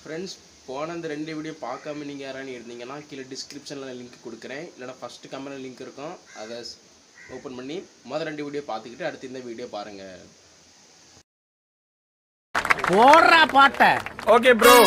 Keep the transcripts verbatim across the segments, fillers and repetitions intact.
Friends, போன அந்த ரெண்டு வீடியோ பார்க்காம நீங்க யாரானு இருந்தீங்கன்னா கீழ டிஸ்கிரிப்ஷன்ல லிங்க் கொடுக்கிறேன் இல்லனா ஃபர்ஸ்ட் கமெண்ட்ல லிங்க் இருக்கும் அத ஓபன் பண்ணி மொத ரெண்டு வீடியோ பார்த்துக்கிட்டு அடுத்து இந்த வீடியோ பாருங்க போடுறா பாட்ட okay bro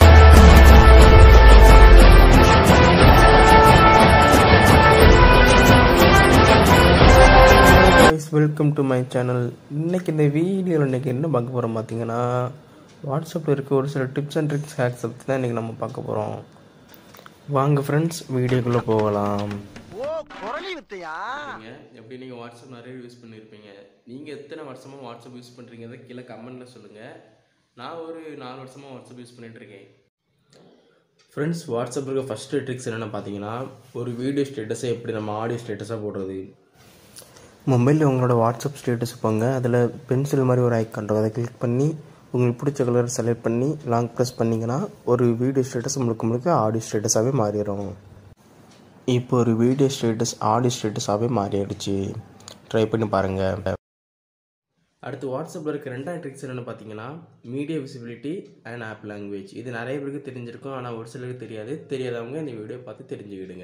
guys welcome to my channel இன்னைக்கு இந்த வீடியோல இன்னைக்கு என்ன பார்க்க போறோம் பாத்தீங்கன்னா வாட்ஸ்அப்ல இருக்க ஒரு சில டிப்ஸ் அண்ட் ட்ரிக்ஸ் ஹேக்ஸ் பத்தி தான் இன்னைக்கு நம்ம பார்க்க போறோம் வாங்க फ्रेंड्स வீடியோக்குள்ள போகலாம் ஓ குரலி வித்தையா எப்படி நீங்க வாட்ஸ்அப் நிறைய யூஸ் பண்ணிருப்பீங்க நீங்க எத்தனை வருஷமா வாட்ஸ்அப் யூஸ் பண்றீங்கறத கீழ கமெண்ட்ல சொல்லுங்க நான் ஒரு நாலு வருஷமா வாட்ஸ்அப் யூஸ் பண்ணிட்டு இருக்கேன் फ्रेंड्स வாட்ஸ்அப்ல இருக்க ஃபர்ஸ்ட் ட்ரிக்ஸ் என்னன்னா பாத்தீங்கன்னா ஒரு வீடியோ ஸ்டேட்டஸை எப்படி நம்ம ஆடியோ ஸ்டேட்டஸா போடுறது மொபைலில் உங்களோட வாட்ஸ்அப் ஸ்டேட்டஸ் போங்க அதில் பென்சில் மாதிரி ஒரு ஐக்கான் இருக்கும் அதை கிளிக் பண்ணி உங்களுக்கு பிடிச்ச கலர் செலக்ட் பண்ணி லாங் ப்ரெஸ் பண்ணிங்கன்னா ஒரு வீடியோ ஸ்டேட்டஸ் முழுக்க முழுக்க ஆடியோ ஸ்டேட்டஸாகவே மாறிடும் இப்போ ஒரு வீடியோ ஸ்டேட்டஸ் ஆடியோ ஸ்டேட்டஸாகவே மாறிடுச்சு ட்ரை பண்ணி பாருங்கள் அடுத்து வாட்ஸ்அப்பில் இருக்க ரெண்டாவது ட்ரிக்ஸ் என்னென்னு பார்த்தீங்கன்னா media visibility and app language இது நிறைய பேருக்கு தெரிஞ்சிருக்கும் ஆனால் ஒரு சிலருக்கு தெரியாது தெரியாதவங்க இந்த வீடியோ பார்த்து தெரிஞ்சுக்கிடுங்க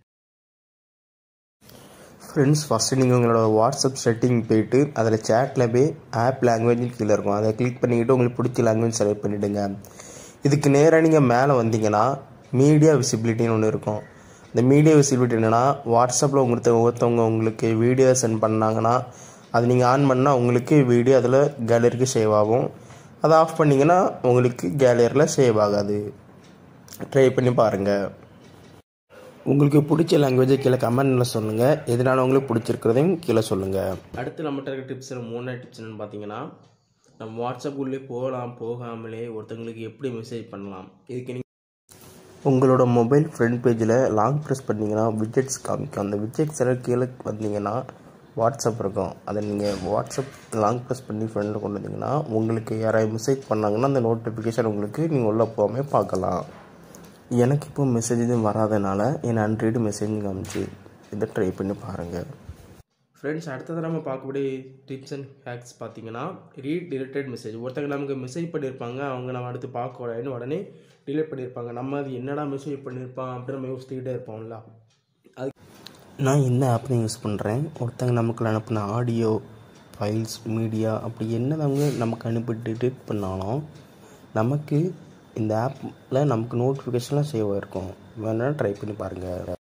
ஃப்ரெண்ட்ஸ் ஃபஸ்ட்டு நீங்கள் உங்களோட வாட்ஸ்அப் செட்டிங் போய்ட்டு அதில் சேட்டில் போய் ஆப் லாங்குவேஜ் கீழே இருக்கும் அதை கிளிக் பண்ணிக்கிட்டு உங்களுக்கு பிடிச்ச லாங்குவேஜ் செலக்ட் பண்ணிவிடுங்க இதுக்கு நேராக நீங்கள் மேலே வந்தீங்கன்னா மீடியா விசிபிலிட்டின்னு ஒன்று இருக்கும் இந்த மீடியா விசிபிலிட்டி என்னென்னா வாட்ஸ்அப்பில் உங்களுக்கு ஒருத்தவங்க உங்களுக்கு வீடியோ சென்ட் பண்ணாங்கன்னா அது நீங்கள் ஆன் பண்ணால் உங்களுக்கு வீடியோ அதில் கேலரிக்கு சேவ் ஆகும் அதை ஆஃப் பண்ணிங்கன்னா உங்களுக்கு கேலரியில் சேவ் ஆகாது ட்ரை பண்ணி பாருங்கள் உங்களுக்கு பிடிச்ச லாங்குவேஜை கீழே கமெண்ட்டில் சொல்லுங்கள் எதனால உங்களுக்கு பிடிச்சிருக்கிறதையும் கீழே சொல்லுங்கள் அடுத்து நம்மகிட்ட இருக்க டிப்ஸ் மூணாவது டிப்ஸ் என்னென்னு பார்த்தீங்கன்னா நம்ம வாட்ஸ்அப் உள்ளே போகலாம் போகாமலே ஒருத்தங்களுக்கு எப்படி மெசேஜ் பண்ணலாம் இதுக்கு நீங்கள் உங்களோட மொபைல் ஃப்ரண்ட் பேஜில் லாங் ப்ரெஸ் பண்ணிங்கன்னா விஜெட்ஸ் காமிக்கும் அந்த விஜெட்ஸ் எல்லாம் கீழே வந்தீங்கன்னா வாட்ஸ்அப் இருக்கும் அதை நீங்கள் வாட்ஸ்அப் லாங் ப்ரெஸ் பண்ணி ஃப்ரெண்டில் கொண்டு வந்தீங்கன்னா உங்களுக்கு யாராவது மெசேஜ் பண்ணாங்கன்னா அந்த நோட்டிஃபிகேஷன் உங்களுக்கு நீங்கள் உள்ளே போகாமல் பார்க்கலாம் எனக்கு இப்போ மெசேஜ் எதுவும் வராதனால என் அன்ரீடு மெசேஜ் காமிச்சு இதை ட்ரை பண்ணி பாருங்கள் ஃப்ரெண்ட்ஸ் அடுத்தது நம்ம பார்க்கக்கூடிய டிப்ஸ் அண்ட் ஹேக்ஸ் பார்த்தீங்கன்னா ரீட் டிலீட்டட் மெசேஜ் ஒருத்தங்க நமக்கு மெசேஜ் பண்ணியிருப்பாங்க அவங்க நம்ம அடுத்து பார்க்கக்கூடாதுன்னு உடனே டிலீட் பண்ணியிருப்பாங்க நம்ம அது என்னடா மெசேஜ் பண்ணியிருப்பான் அப்படின்னு நம்ம யோசிச்சுக்கிட்டே இருப்போம்ல அது நான் இந்த ஆப்பை யூஸ் பண்ணுறேன் ஒருத்தங்க நமக்கு அனுப்பின ஆடியோ ஃபைல்ஸ் மீடியா அப்படி என்னதவங்க நமக்கு அனுப்பி டிலீட் பண்ணாலும் நமக்கு இந்த ஆப்பில் நமக்கு நோட்டிஃபிகேஷன்லாம் சேவ் ஆகிருக்கும் வேணால் ட்ரை பண்ணி பாருங்கள்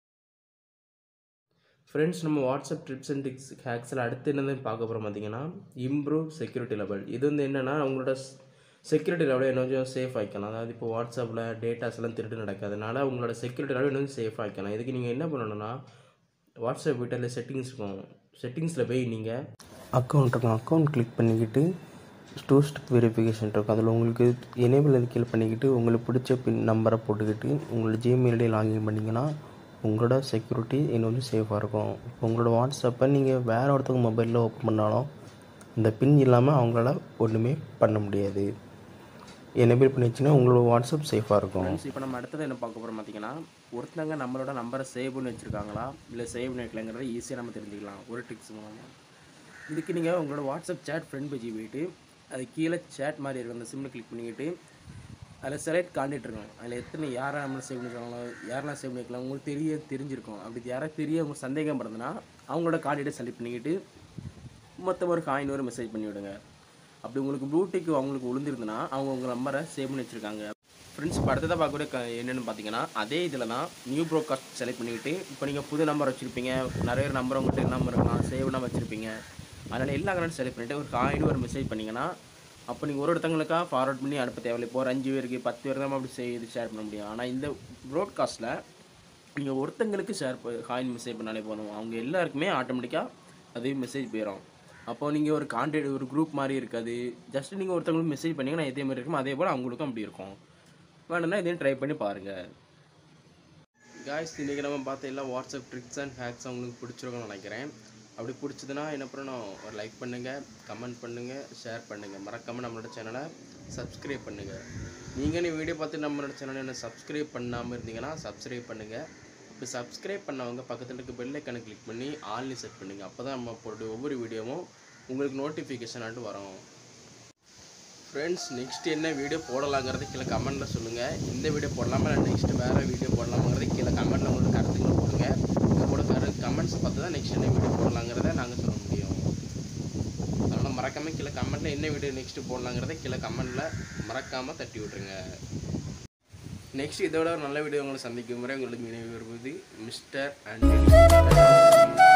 ஃப்ரெண்ட்ஸ் நம்ம வாட்ஸ்அப் ட்ரிப்ஸ் அண்ட் டிக்ஸ் ஹேக்ஸில் அடுத்து என்னது பார்க்க போகிறோம் பார்த்தீங்கன்னா இம்ப்ரூவ் செக்யூரிட்டி லெவல் இது வந்து என்னென்னா உங்களோட செக்யூரிட்டி லெவலில் என்ன கொஞ்சம் சேஃப் ஆகிக்கலாம் அதாவது இப்போ வாட்ஸ்அப்பில் டேட்டாஸ்லாம் திருட்டு நடக்காதனால உங்களோட செக்யூரிட்டி லெவல் இன்னும் சேஃப் ஆகிக்கலாம் இதுக்கு நீங்கள் என்ன பண்ணணும்னா வாட்ஸ்அப் வீட்டில் செட்டிங்ஸ் இருக்கும் செட்டிங்ஸில் போய் நீங்கள் அக்கௌண்ட் இருக்கும் அக்கௌண்ட் கிளிக் பண்ணிக்கிட்டு டூ ஸ்டெப் வெரிஃபிகேஷன் இருக்கும் அதில் உங்களுக்கு எனேபிள் அது கிளிக் பண்ணிக்கிட்டு உங்களுக்கு பிடிச்ச பின் நம்பரை போட்டுக்கிட்டு உங்களோட ஜிமெயிலே லாகின் பண்ணிங்கன்னா உங்களோட செக்யூரிட்டி இன்னும் கொஞ்சம் சேஃபாக இருக்கும் இப்போ உங்களோட வாட்ஸ்அப்பை நீங்கள் வேறு ஒருத்தவங்க மொபைலில் ஓப்பன் பண்ணாலும் இந்த பின் இல்லாமல் அவங்களால ஒன்றுமே பண்ண முடியாது எனேபிள் பண்ணி வச்சுன்னா உங்களோட வாட்ஸ்அப் சேஃபாக இருக்கும் இப்போ நம்ம அடுத்தது என்ன பார்க்க போகிறோம் பார்த்தீங்கன்னா ஒருத்தங்க நம்மளோட நம்பரை சேவ் பண்ணி வச்சுருக்காங்களா இல்லை சேவ் பண்ணி வைக்கலங்கிறத ஈஸியாக நம்ம தெரிஞ்சுக்கலாம் ஒரு ட்ரிக்ஸ் மூலமாக இதுக்கு நீங்கள் உங்களோட வாட்ஸ்அப் சேட் ஃப்ரெண்ட் பேஜ் போயிட்டு அது கீழே சேட் மாதிரி இருக்கும் அந்த சிம்மில் கிளிக் பண்ணிக்கிட்டு அதில் செலக்ட் காண்டிட்டு இருக்கோம் அதில் எத்தனை யாரை நம்மளை சேவ் பண்ணிருக்காங்களோ யாரெல்லாம் சேவ் பண்ணிக்கலாம் உங்களுக்கு தெரிய தெரிஞ்சிருக்கும் அப்படி யாராவது தெரிய உங்களுக்கு சந்தேகம் படுறதுன்னா அவங்களோட காண்டிட்டை செலக்ட் பண்ணிக்கிட்டு மொத்தம் ஒரு காயின் ஒரு மெசேஜ் பண்ணி விடுங்க அப்படி உங்களுக்கு ப்ளூடிக் அவங்களுக்கு விழுந்துருந்துன்னா அவங்க உங்கள் நம்பரை சேவ் பண்ணி வச்சுருக்காங்க ஃப்ரெண்ட்ஸ் இப்போ அடுத்ததாக பார்க்கக்கூடிய என்னென்னு பார்த்தீங்கன்னா அதே இதில் தான் நியூ ப்ரோட்காஸ்ட் செலக்ட் பண்ணிவிட்டு இப்போ நீங்கள் புது நம்பர் வச்சுருப்பீங்க நிறைய நம்பர் உங்கள்கிட்ட நம்பர் இருக்கலாம் சேவ்னா வச்சுருப்பீங்க அதனால் எல்லா கரண்ட் செலக்ட் பண்ணிவிட்டு ஒரு காயின் ஒரு மெசேஜ் பண்ணிங்கன்னா அப்போ நீங்கள் ஒரு ஒருத்தங்களுக்கா ஃபார்வர்ட் பண்ணி அனுப்ப தேவையில்லை இப்போ ஒரு அஞ்சு பேருக்கு பத்து பேர் தான் அப்படி செய்து ஷேர் பண்ண முடியும் ஆனால் இந்த ப்ராட்காஸ்ட்டில் நீங்கள் ஒருத்தங்களுக்கு ஷேர் காயின் மெசேஜ் பண்ணாலே போதும் அவங்க எல்லாருக்குமே ஆட்டோமேட்டிக்காக அது மெசேஜ் போயிடும் அப்போது நீங்கள் ஒரு கான்டாக்ட் ஒரு குரூப் மாதிரி இருக்காது ஜஸ்ட் நீங்கள் ஒருத்தவங்களுக்கு மெசேஜ் பண்ணிங்கன்னா இதே மாதிரி இருக்கும் அதே போல் அவங்களுக்கும் அப்படி இருக்கும் வேணும்னா இதையும் ட்ரை பண்ணி பாருங்கள் காய்ஸ் இன்றைக்கி நம்ம பார்த்த எல்லா வாட்ஸ்அப் ட்ரிக்ஸ் அண்ட் ஹேக்ஸ் அவங்களுக்கு பிடிச்சிருக்கும்னு நினைக்கிறேன் அப்படி பிடிச்சதுன்னா என்ன பண்ணணும் ஒரு லைக் பண்ணுங்கள் கமெண்ட் பண்ணுங்கள் ஷேர் பண்ணுங்கள் மறக்காமல் நம்மளோட சேனலை சப்ஸ்கிரைப் பண்ணுங்கள் நீங்கள் நீ வீடியோ பார்த்து நம்மளோட சேனலை என்ன சப்ஸ்கிரைப் பண்ணாமல் இருந்தீங்கன்னா சப்ஸ்கிரைப் பண்ணுங்கள் இப்போ சப்ஸ்கிரைப் பண்ணவங்க பக்கத்தில் இருக்க பெல் ஐக்கானை கிளிக் பண்ணி ஆன்லைன் செட் பண்ணுங்கள் அப்போ தான் நம்ம போட்டு ஒவ்வொரு வீடியோவும் உங்களுக்கு நோட்டிஃபிகேஷன் ஆகிட்டு வரும் ஃப்ரெண்ட்ஸ் நெக்ஸ்ட் என்ன வீடியோ போடலாங்கிறது கீழே கமெண்ட்டில் சொல்லுங்கள். இந்த வீடியோ போடலாமா இல்லை நெக்ஸ்ட் வேறு வீடியோ போடலாமாங்கிறது கீழே கமெண்ட்டில் உங்களோட கருத்துக்களை போடுங்க. உங்களோட கரு கமெண்ட்ஸ் பார்த்து தான் நெக்ஸ்ட் என்ன வீடியோ போடலாங்கிறத நாங்கள் சொல்ல முடியும். அதனால் மறக்காமல் கீழே கமெண்ட்டில் என்ன வீடியோ நெக்ஸ்ட்டு போடலாங்கிறத கீழே கமெண்ட்டில் மறக்காமல் தட்டி விட்ருங்க. நெக்ஸ்ட் இதோட ஒரு நல்ல வீடியோ உங்களை சந்திக்கும் முறை உங்களுக்கு நினைவு வருவது மிஸ்டர் ஆண்டனி.